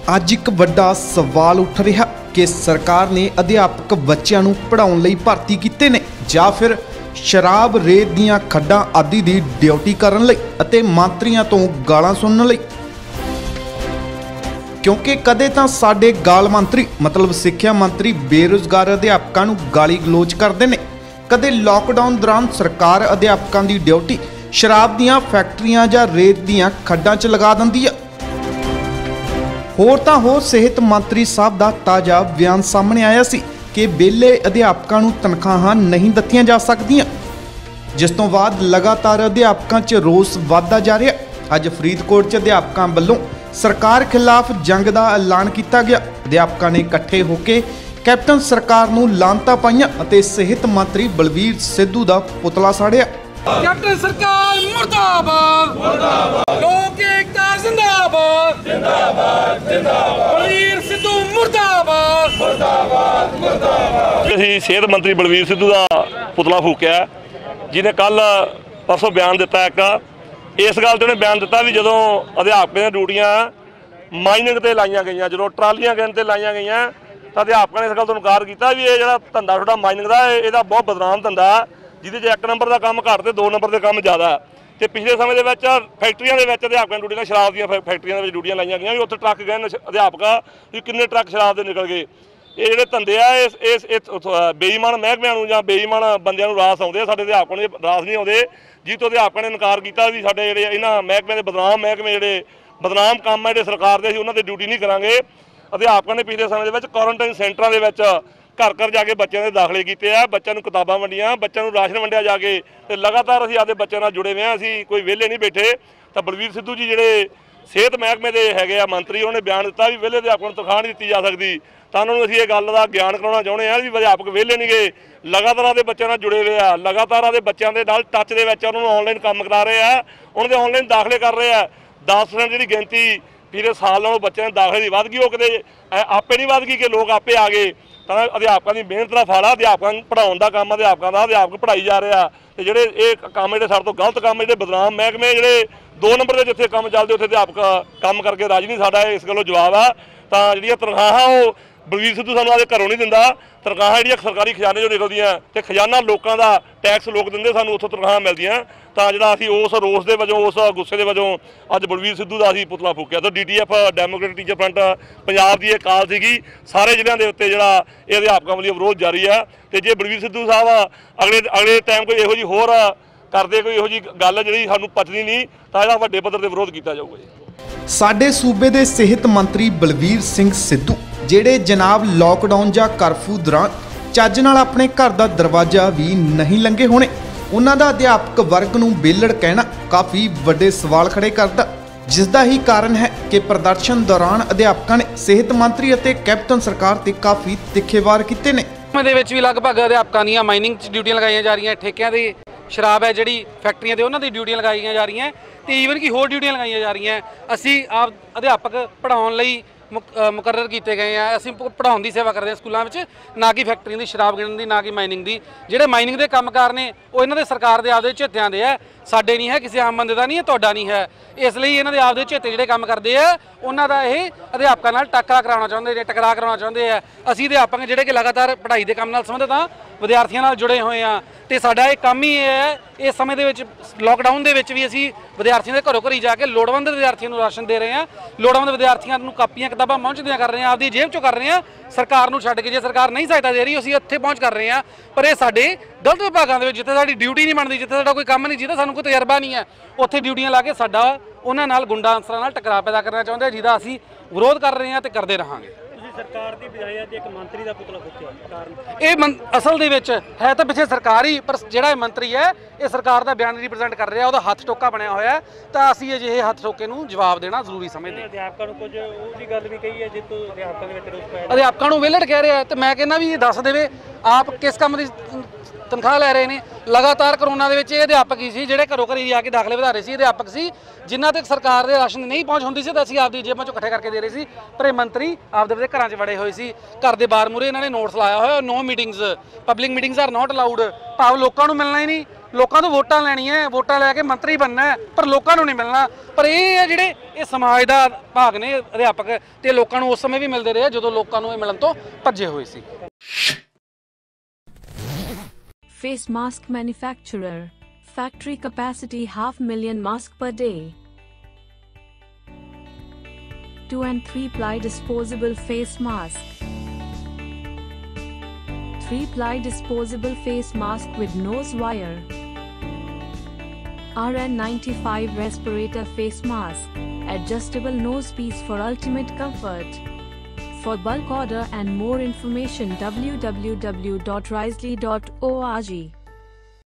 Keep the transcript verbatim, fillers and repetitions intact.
ਅੱਜ ਇੱਕ ਵੱਡਾ ਸਵਾਲ ਉੱਠ ਰਿਹਾ ਕਿ ਸਰਕਾਰ ਨੇ ਅਧਿਆਪਕ ਬੱਚਿਆਂ ਨੂੰ ਪੜ੍ਹਾਉਣ ਲਈ ਭਰਤੀ ਕੀਤੇ ਨੇ ਜਾਂ ਫਿਰ ਸ਼ਰਾਬ ਰੇਤ ਦੀਆਂ ਖੱਡਾਂ ਆਦਿ ਦੀ ਡਿਊਟੀ ਕਰਨ ਲਈ ਅਤੇ ਮੰਤਰੀਆਂ ਤੋਂ ਗਾਲਾਂ ਸੁਣਨ ਲਈ। ਕਿਉਂਕਿ ਕਦੇ ਤਾਂ ਸਾਡੇ ਗਾਲ ਮੰਤਰੀ ਮਤਲਬ ਸਿੱਖਿਆ ਮੰਤਰੀ ਬੇਰੁਜ਼ਗਾਰ ਅਧਿਆਪਕਾਂ ਨੂੰ ਗਾਲੀ ਗਲੋਚ ਕਰਦੇ ਨੇ, ਕਦੇ ਲਾਕਡਾਊਨ ਦੌਰਾਨ ਸਰਕਾਰ ਅਧਿਆਪਕਾਂ ਦੀ ਡਿਊਟੀ ਸ਼ਰਾਬ ਦੀਆਂ ਫੈਕਟਰੀਆਂ ਜਾਂ ਰੇਤ ਦੀਆਂ ਖੱਡਾਂ 'ਚ ਲਗਾ ਦਿੰਦੀ ਆ। ਹੋਰ ਤਾਂ ਹੋਰ ਸਿਹਤ ਮੰਤਰੀ ਸਾਹਿਬ ਦਾ ਤਾਜ਼ਾ ਬਿਆਨ ਸਾਹਮਣੇ ਆਇਆ ਸੀ ਕਿ ਵਿਹਲੇ ਅਧਿਆਪਕਾਂ ਨੂੰ ਤਨਖਾਹਾਂ ਨਹੀਂ ਦਿੱਤੀਆਂ ਜਾ ਸਕਦੀਆਂ, ਜਿਸ ਤੋਂ ਬਾਅਦ ਲਗਾਤਾਰ ਅਧਿਆਪਕਾਂ 'ਚ ਰੋਸ ਵੱਧਦਾ ਜਾ ਰਿਹਾ। ਅੱਜ ਫਰੀਦਕੋਟ 'ਚ ਅਧਿਆਪਕਾਂ ਵੱਲੋਂ ਸਰਕਾਰ ਖਿਲਾਫ ਜੰਗ ਦਾ ਐਲਾਨ ਕੀਤਾ ਗਿਆ। ਅਧਿਆਪਕਾਂ ਨੇ ਇਕੱਠੇ ਹੋ ਕੇ ਕੈਪਟਨ ਸਰਕਾਰ ਨੂੰ ਲਾਹਨਤਾਂ ਪਾਈਆਂ ਅਤੇ ਸਿਹਤ ਮੰਤਰੀ ਬਲਵੀਰ ਸਿੱਧੂ ਦਾ ਪੁਤਲਾ ਸਾੜਿਆ। ਕੈਪਟਨ ਸਰਕਾਰ ਮੁਰਦਾਬਾਦ ਮੁਰਦਾਬਾਦ, ਲੋਕ ਏਕਤਾ ਜ਼ਿੰਦਾਬਾਦ ਜ਼ਿੰਦਾਬਾਦ ਜ਼ਿੰਦਾਬਾਦ, ਬਲਵੀਰ ਸਿੱਧੂ ਮੁਰਦਾਬਾਦ ਮੁਰਦਾਬਾਦ ਮੁਰਦਾਬਾਦ। ਅਸੀਂ ਸਿਹਤ ਮੰਤਰੀ ਬਲਵੀਰ ਸਿੱਧੂ ਦਾ ਪੁਤਲਾ ਫੂਕਿਆ, ਜਿਹਨੇ ਕੱਲ ਪਰਸੋਂ ਬਿਆਨ ਦਿੱਤਾ। ਇੱਕ ਇਸ ਗੱਲ ਤੇ ਉਹਨੇ ਬਿਆਨ ਦਿੱਤਾ ਵੀ ਜਦੋਂ ਅਧਿਆਪਕਾਂ ਦੀਆਂ ਡਿਊਟੀਆਂ ਮਾਈਨਿੰਗ ਤੇ ਲਾਈਆਂ ਗਈਆਂ, ਜਦੋਂ ਟਰਾਲੀਆਂ ਗਿਣ ਤੇ ਲਾਈਆਂ ਗਈਆਂ, ਤਾਂ ਅਧਿਆਪਕਾਂ ਨੇ ਇਸ ਗੱਲ ਤੋਂ ਇਨਕਾਰ ਕੀਤਾ ਵੀ ਇਹ ਜਿਹੜਾ ਧੰਦਾ ਤੁਹਾਡਾ ਮਾਈਨਿੰਗ ਦਾ ਇਹਦਾ ਬਹੁਤ ਬਦਨਾਮ ਧੰਦਾ, ਜਿਹਦੇ 'ਚ ਇੱਕ ਨੰਬਰ ਦਾ ਕੰਮ ਘੱਟ ਤੇ ਦੋ ਨੰਬਰ ਦੇ ਕੰਮ ਜ਼ਿਆਦਾ। ਤੇ ਪਿਛਲੇ ਸਮੇਂ ਦੇ ਵਿੱਚ ਫੈਕਟਰੀਆਂ ਦੇ ਵਿੱਚ ਅਧਿਆਪਕਾਂ ਡਿਊਟੀਆਂ ਸ਼ਰਾਬ ਦੀਆਂ ਫੈਕਟਰੀਆਂ ਦੇ ਵਿੱਚ ਡਿਊਟੀਆਂ ਲਾਈਆਂ ਗਈਆਂ ਵੀ ਉੱਥੇ ਟਰੱਕ ਗਏ ਅਧਿਆਪਕ ਵੀ ਕਿੰਨੇ ਟਰੱਕ ਸ਼ਰਾਬ ਦੇ ਨਿਕਲ ਗਏ। ਇਹ ਜਿਹੜੇ ਧੰਦੇ ਆ ਇਸ ਇਸ ਬੇਈਮਾਨ ਮਹਿਕਮਿਆਂ ਨੂੰ ਜਾਂ ਬੇਈਮਾਨ ਬੰਦਿਆਂ ਨੂੰ ਰਾਸ ਆਉਂਦੇ ਆ, ਸਾਡੇ ਅਧਿਆਪਕਾਂ ਨੂੰ ਰਾਸ ਨਹੀਂ ਆਉਂਦੇ, ਜਿਸ ਤੋਂ ਅਧਿਆਪਕਾਂ ਨੇ ਇਨਕਾਰ ਕੀਤਾ ਵੀ ਸਾਡੇ ਜਿਹੜੇ ਇਹਨਾਂ ਮਹਿਕਮਿਆਂ ਦੇ ਬਦਨਾਮ ਮਹਿਕਮੇ ਜਿਹੜੇ ਬਦਨਾਮ ਕੰਮ ਆ ਜਿਹੜੇ ਸਰਕਾਰ ਦੇ, ਅਸੀਂ ਉਹਨਾਂ 'ਤੇ ਡਿਊਟੀ ਨਹੀਂ ਕਰਾਂਗੇ। ਅਧਿਆਪਕਾਂ ਨੇ ਪਿਛਲੇ ਸਮੇਂ ਦੇ ਵਿੱਚ ਕੁਆਰੰਟਾਈਨ ਸੈਂਟਰਾਂ ਦੇ ਵਿੱਚ ਘਰ ਘਰ ਜਾ ਕੇ ਬੱਚਿਆਂ ਦੇ ਦਾਖਲੇ ਕੀਤੇ ਆ, ਬੱਚਿਆਂ ਨੂੰ ਕਿਤਾਬਾਂ ਵੰਡੀਆਂ, ਬੱਚਿਆਂ ਨੂੰ ਰਾਸ਼ਨ ਵੰਡਿਆ ਜਾ ਕੇ, ਤੇ ਲਗਾਤਾਰ ਅਸੀਂ ਆਪਦੇ ਬੱਚਿਆਂ ਨਾਲ ਜੁੜੇ ਹੋਏ ਹਾਂ, ਅਸੀਂ ਕੋਈ ਵਿਹਲੇ ਨਹੀਂ ਬੈਠੇ। ਤਾਂ ਬਲਵੀਰ ਸਿੱਧੂ ਜੀ ਜਿਹੜੇ ਸਿਹਤ ਮਹਿਕਮੇ ਦੇ ਹੈਗੇ ਆ ਮੰਤਰੀ, ਉਹਨੇ ਬਿਆਨ ਦਿੱਤਾ ਵੀ ਵਿਹਲੇ ਅਧਿਆਪਕਾਂ ਨੂੰ ਤਨਖਾਹ ਨਹੀਂ ਦਿੱਤੀ ਜਾ ਸਕਦੀ। ਤਾਂ ਉਹਨਾਂ ਨੂੰ ਅਸੀਂ ਇਹ ਗੱਲ ਦਾ ਗਿਆਨ ਕਰਾਉਣਾ ਚਾਹੁੰਦੇ ਹਾਂ ਵੀ ਅਧਿਆਪਕ ਵਿਹਲੇ ਨਹੀਂ ਗਏ, ਲਗਾਤਾਰ ਆਪਦੇ ਬੱਚਿਆਂ ਨਾਲ ਜੁੜੇ ਹੋਏ ਆ, ਲਗਾਤਾਰ ਆਪਦੇ ਬੱਚਿਆਂ ਦੇ ਨਾਲ ਟੱਚ ਦੇ ਵਿੱਚ ਉਹਨਾਂ ਨੂੰ ਆਨਲਾਈਨ ਕੰਮ ਕਰਾ ਰਹੇ ਆ, ਉਹਨਾਂ ਦੇ ਆਨਲਾਈਨ ਦਾਖਲੇ ਕਰ ਰਹੇ ਆ। ਦਸ ਪਰਸੈਂਟ ਜਿਹੜੀ ਗਿਣਤੀ ਪਿਛਲੇ ਸਾਲ ਨਾਲੋਂ ਬੱਚਿਆਂ ਦੇ ਦਾਖਲੇ ਦੀ ਵੱਧ ਗਈ, ਉਹ ਕਿਤੇ ਆਪੇ ਨਹੀਂ ਵੱਧ ਗਈ ਕਿ ਲੋਕ ਆਪੇ ਆ ਗਏ। ਤਾਂ ਅਧਿਆਪਕਾਂ ਦੀ ਮਿਹਨਤ ਦਾ ਫਲ ਆ, ਅਧਿਆਪਕਾਂ ਨੂੰ ਪੜ੍ਹਾਉਣ ਦਾ ਕੰਮ ਅਧਿਆਪਕਾਂ ਦਾ, ਅਧਿਆਪਕ ਪੜ੍ਹਾਈ ਜਾ ਰਿਹਾ। ਤੇ ਜਿਹੜੇ ਇਹ ਕੰਮ ਜਿਹੜੇ ਸਾਡੇ ਤੋਂ ਗਲਤ ਕੰਮ, ਜਿਹੜੇ ਬਦਨਾਮ ਮਹਿਕਮੇ, ਜਿਹੜੇ ਦੋ ਨੰਬਰ ਦੇ ਜਿੱਥੇ ਕੰਮ ਚੱਲਦੇ ਉੱਥੇ ਅਧਿਆਪਕ ਕੰਮ ਕਰਕੇ ਰਾਜੀ ਨਹੀਂ, ਸਾਡਾ ਇਸ ਗੱਲੋਂ ਜਵਾਬ ਆ। ਤਾਂ ਜਿਹੜੀਆਂ ਤਨਖਾਹਾਂ ਉਹ ਬਲਵੀਰ ਸਿੱਧੂ ਸਾਨੂੰ ਆਪਦੇ ਘਰੋਂ ਨਹੀਂ ਦਿੰਦਾ, ਤਨਖਾਹਾਂ ਜਿਹੜੀਆਂ ਸਰਕਾਰੀ ਖਜ਼ਾਨੇ 'ਚੋਂ ਨਿਕਲਦੀਆਂ ਤੇ ਖਜ਼ਾਨਾ ਲੋਕਾਂ ਦਾ ਟੈਕਸ ਲੋਕ ਦਿੰਦੇ, ਸਾਨੂੰ ਉੱਥੋਂ ਤਨਖਾਹਾਂ ਮਿਲਦੀਆਂ। ਤਾਂ ਜਿਹੜਾ ਅਸੀਂ ਉਸ ਰੋਸ ਦੇ ਵਜੋਂ, ਉਸ ਗੁੱਸੇ ਦੇ ਵਜੋਂ ਅੱਜ ਬਲਵੀਰ ਸਿੱਧੂ ਦਾ ਅਸੀਂ ਪੁਤਲਾ ਫੂਕਿਆ। ਤਾਂ D T F democratic teacher front Punjab ਦੀ ਇਹ ਕਾਲ ਸੀਗੀ, ਸਾਰੇ ਜ਼ਿਲ੍ਹਿਆਂ ਦੇ ਉੱਤੇ ਜਿਹੜਾ ਇਹ ਅਧਿਆਪਕਾਂ ਵੱਲੋਂ ਵਿਰੋਧ ਜਾਰੀ ਆ। ਤੇ ਜੇ ਬਲਵੀਰ ਸਿੱਧੂ ਸਾਹਿਬ ਅਗਲੇ ਅਗਲੇ ਟਾਈਮ ਕੋਈ ਇਹੋ ਜਿਹੀ ਹੋਰ ਕਰਦੇ, ਕੋਈ ਇਹੋ ਜਿਹੀ ਗੱਲ ਜਿਹੜੀ ਸਾਨੂੰ ਪਚਦੀ ਨਹੀਂ, ਤਾਂ ਇਹਦਾ ਵੱਡੇ ਪੱਧਰ ਤੇ ਵਿਰੋਧ ਕੀਤਾ ਜਾਊਗਾ ਜੀ। ਸਾਡੇ ਸੂਬੇ ਦੇ ਸਿਹਤ ਮੰਤਰੀ ਬਲਵੀਰ ਸਿੰਘ ਸਿੱਧੂ, ਜਿਹੜੇ ਜਨਾਬ ਲਾਕਡਾਊਨ ਜਾਂ ਕਰਫਿਊ ਦੌਰਾਨ ਚੱਜ ਨਾਲ ਆਪਣੇ ਘਰ ਦਾ ਦਰਵਾਜ਼ਾ ਵੀ ਨਹੀਂ ਲੰਘੇ ਹੋਣੇ, ਉਹਨਾਂ ਦਾ ਅਧਿਆਪਕ ਵਰਗ ਨੂੰ ਵਿਹਲੜ ਕਹਿਣਾ ਕਾਫੀ ਵੱਡੇ ਸਵਾਲ ਖੜੇ ਕਰਦਾ, ਜਿਸ ਦਾ ਹੀ ਕਾਰਨ ਹੈ ਕਿ ਪ੍ਰਦਰਸ਼ਨ ਦੌਰਾਨ ਅਧਿਆਪਕਾਂ ਨੇ ਸਿਹਤ ਮੰਤਰੀ ਅਤੇ ਕੈਪਟਨ ਸਰਕਾਰ ਤੇ ਕਾਫੀ ਤਿੱਖੇ ਵਾਰ ਕੀਤੇ ਨੇ। ਦੇ ਵਿੱਚ ਵੀ ਲਗਭਗ ਅਧਿਆਪਕਾਂ ਦੀਆਂ ਮਾਈਨਿੰਗ 'ਚ ਡਿਊਟੀਆਂ ਲਗਾਈਆਂ ਜਾ ਰਹੀਆਂ, ਠੇਕਿਆਂ ਦੀ ਸ਼ਰਾਬ ਹੈ ਜਿਹੜੀ ਫੈਕਟਰੀਆਂ ਦੇ ਉਹਨਾਂ ਦੀ ਡਿਊਟੀਆਂ ਲਗਾਈਆਂ ਜਾ ਰਹੀਆਂ, ਤੇ ਈਵਨ ਕਿ ਹੋਰ ਡਿਊਟੀਆਂ ਲਗਾਈਆਂ ਜਾ ਰਹੀਆਂ। ਅਸੀਂ ਆਪ ਅਧਿਆਪਕ ਪੜ੍ਹਾਉਣ ਲਈ ਮੁਕਰਰ ਕੀਤੇ ਗਏ ਆ, ਅਸੀਂ ਪੜ੍ਹਾਉਣ ਦੀ ਸੇਵਾ ਕਰਦੇ ਹਾਂ ਸਕੂਲਾਂ ਵਿੱਚ, ਨਾ ਕਿ ਫੈਕਟਰੀਆਂ ਦੀ ਸ਼ਰਾਬ ਗਿਣਨ ਦੀ, ਨਾ ਕਿ ਮਾਈਨਿੰਗ ਦੀ। ਜਿਹੜੇ ਮਾਈਨਿੰਗ ਦੇ ਕੰਮਕਾਰ ਨੇ ਉਹ ਇਹਨਾਂ ਦੇ ਸਰਕਾਰ ਦੇ ਆਪਦੇ ਝੇਤਿਆਂ ਦੇ ਆ, ਸਾਡੇ ਨਹੀਂ ਹੈ, ਕਿਸੇ ਆਮ ਬੰਦੇ ਦਾ ਨਹੀਂ ਹੈ, ਤੁਹਾਡਾ ਨਹੀਂ ਹੈ। ਇਸ ਲਈ ਇਹਨਾਂ ਦੇ ਆਪਦੇ ਝੇਤੇ ਜਿਹੜੇ ਕੰਮ ਕਰਦੇ ਆ, ਉਹਨਾਂ ਦਾ ਇਹ ਅਧਿਆਪਕਾਂ ਨਾਲ ਟੱਕਰਾ ਕਰਾਉਣਾ ਚਾਹੁੰਦੇ ਨੇ, ਟਕਰਾ ਕਰਾਉਣਾ ਚਾਹੁੰਦੇ ਆ। ਅਸੀਂ ਅਧਿਆਪਕ ਜਿਹੜੇ ਕਿ ਲਗਾਤਾਰ ਪੜ੍ਹਾਈ ਦੇ ਕੰਮ ਨਾਲ ਸੰਬੰਧਿਤ ਹਾਂ, ਵਿਦਿਆਰਥੀਆਂ ਨਾਲ ਜੁੜੇ ਹੋਏ ਆ, ਤੇ ਸਾਡਾ ਇਹ ਕੰਮ ਹੀ ਇਹ ਹੈ। ਇਸ ਸਮੇਂ ਦੇ ਵਿੱਚ ਲਾਕਡਾਊਨ ਦੇ ਵਿੱਚ ਵੀ ਅਸੀਂ ਵਿਦਿਆਰਥੀਆਂ ਦੇ ਘਰੋਂ ਘਰੀ ਜਾ ਕੇ ਲੋੜਵੰਦ ਵਿਦਿਆਰਥੀਆਂ ਨੂੰ ਰਾਸ਼ਨ ਦੇ ਰਹੇ ਹਾਂ, ਲੋੜਵੰਦ ਵਿਦਿਆਰਥੀਆਂ ਨੂੰ ਕਾਪੀਆਂ ਕਿਤਾਬਾਂ ਪਹੁੰਚਦੀਆਂ ਕਰ ਰਹੇ ਹਾਂ, ਆਪਦੀ ਜੇਬ 'ਚੋਂ ਕਰ ਰਹੇ ਹਾਂ, ਸਰਕਾਰ ਨੂੰ ਛੱਡ ਕੇ। ਜੇ ਸਰਕਾਰ ਨਹੀਂ ਸਹਾਇਤਾ ਦੇ ਰਹੀ, ਅਸੀਂ ਇੱਥੇ ਪਹੁੰਚ ਕਰ ਰਹੇ ਹਾਂ। ਪਰ ਇਹ ਸਾਡੇ ਗਲਤ ਵਿਭਾਗਾਂ ਦੇ ਵਿੱਚ, ਜਿੱਥੇ ਸਾਡੀ ਡਿਊਟੀ ਨਹੀਂ ਬਣਦੀ, ਜਿੱਥੇ ਸਾਡਾ ਕੋਈ ਕੰਮ ਨਹੀਂ, ਜਿਹਦਾ ਸਾਨੂੰ ਕੋਈ ਤਜਰਬਾ ਨਹੀਂ ਹੈ, ਉੱਥੇ ਡਿਊਟੀਆਂ ਲਾ ਕੇ ਸਾਡਾ ਉਹਨਾਂ ਨਾਲ ਗੁੰਡਾ ਅਨਸਰਾਂ ਨਾਲ ਟਕਰਾਅ ਪੈਦਾ ਕਰਨਾ ਚਾਹੁੰਦੇ, ਜਿਹਦਾ ਅਸੀਂ ਵਿਰੋਧ ਕਰ ਰਹੇ ਹਾਂ ਤੇ ਕਰਦੇ ਰਹਾਂਗੇ। ਸਰਕਾਰ ਦੀ ਬਜਾਏ ਅੱਜ ਇੱਕ ਮੰਤਰੀ ਦਾ ਪੁਤਲਾ ਫੂਕਿਆ, ਕਾਰਨ ਇਹ ਅਸਲ ਦੇ ਵਿੱਚ ਹੈ ਤਾਂ ਪਿੱਛੇ ਸਰਕਾਰੀ, ਪਰ ਜਿਹੜਾ ਇਹ ਮੰਤਰੀ ਹੈ ਇਹ ਸਰਕਾਰ ਦਾ ਬਿਆਨ ਰਿਪਰੈਜ਼ੈਂਟ ਕਰ ਰਿਹਾ, ਉਹਦਾ ਹੱਥ ਟੋਕਾ ਬਣਿਆ ਹੋਇਆ। ਤਾਂ ਅਸੀਂ ਅਜਿਹੇ ਹੱਥ ਟੋਕੇ ਨੂੰ ਜਵਾਬ ਦੇਣਾ ਜ਼ਰੂਰੀ ਸਮਝਦੇ। ਅਧਿਆਪਕਾਂ ਨੂੰ ਕੁਝ ਉਹ ਵੀ ਗੱਲ ਵੀ ਕਹੀ ਹੈ ਜਿੱਤੋਂ ਅਧਿਆਪਕਾਂ ਦੇ ਵਿੱਚ ਰੋਸ ਪਾਇਆ, ਅਧਿਆਪਕਾਂ ਨੂੰ ਵਿਹਲੜ ਕਹਿ ਰਿਹਾ। ਤੇ ਮੈਂ ਕਹਿੰਦਾ ਵੀ ਇਹ ਦੱਸ ਦੇਵੇ ਆਪ ਕਿਸ ਕੰਮ ਦੀ ਤਨਖਾਹ ਲੈ ਰਹੇ ਨੇ। ਲਗਾਤਾਰ ਕਰੋਨਾ ਦੇ ਵਿੱਚ ਇਹ ਅਧਿਆਪਕ ਹੀ ਸੀ ਜਿਹੜੇ ਘਰੋਂ ਘਰੀ ਆ ਕੇ ਦਾਖਲੇ ਵਧਾ ਰਹੇ ਸੀ, ਅਧਿਆਪਕ ਸੀ ਜਿਨ੍ਹਾਂ ਤੱਕ ਸਰਕਾਰ ਦੇ ਰਾਸ਼ਨ ਨਹੀਂ ਪਹੁੰਚ ਹੁੰਦੀ ਸੀ, ਤਾਂ ਅਸੀਂ ਆਪਦੀ ਜੇਬਾਂ 'ਚੋਂ ਇਕੱਠੇ ਕਰਕੇ ਦੇ ਰਹੇ ਸੀ। ਪਰ ਇਹ ਮੰਤਰੀ ਆਪਦੇ ਘਰਾਂ 'ਚ ਵੜੇ ਹੋਏ ਸੀ, ਘਰ ਦੇ ਬਾਹਰ ਮੂਹਰੇ ਇਹਨਾਂ ਨੇ ਨੋਟਿਸ ਲਾਇਆ ਹੋਇਆ, no meetings, public meetings are not allowed, ਭਾਵ ਲੋਕਾਂ ਨੂੰ ਮਿਲਣਾ ਹੀ ਨਹੀਂ। ਲੋਕਾਂ ਤੋਂ ਵੋਟਾਂ ਲੈਣੀਆਂ, ਵੋਟਾਂ ਲੈ ਕੇ ਮੰਤਰੀ ਬਣਨਾ ਹੈ, ਪਰ ਲੋਕਾਂ ਨੂੰ ਨਹੀਂ ਮਿਲਣਾ। ਪਰ ਇਹ ਹੈ ਜਿਹੜੇ ਇਹ ਸਮਾਜ ਦਾ ਭਾਗ ਨੇ ਅਧਿਆਪਕ, ਤੇ ਲੋਕਾਂ ਨੂੰ ਉਸ ਸਮੇਂ ਵੀ ਮਿਲਦੇ ਰਹੇ ਜਦੋਂ ਲੋਕਾਂ ਨੂੰ ਇਹ ਮਿਲਣ ਤੋਂ ਭੱਜੇ ਹੋਏ ਸੀ। Face mask manufacturer. Factory capacity half million mask per day. Two and three ply disposable face mask. Three ply disposable face mask with nose wire. R N ninety-five respirator face mask. Adjustable nose piece for ultimate comfort. For bulk order and more information w w w dot risley dot org.